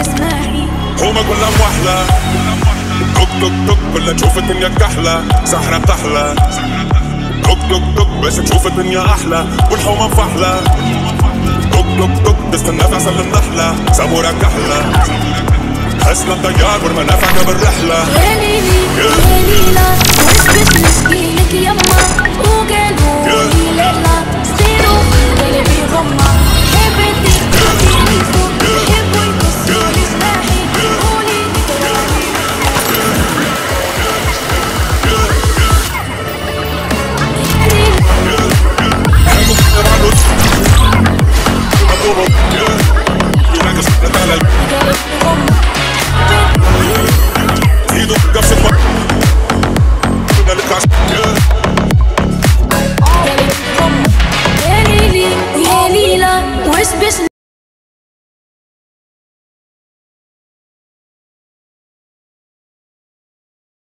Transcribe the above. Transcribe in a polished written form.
اسمعي حومة كلها موحلة، توك توك توك كلها تشوف الدنيا كحلة، سحرة بتحلى توك توك توك بس تشوف الدنيا أحلى والحومة مفحلة. توك توك توك تستنى في عسل النحلة، سابورة كحلة حسنا الطيار والمنافع قبل الرحلة. يا ليلي يا ليلى وثبت مسكينك يما وقالوا لي ليلى ستيرو اللي بيغمى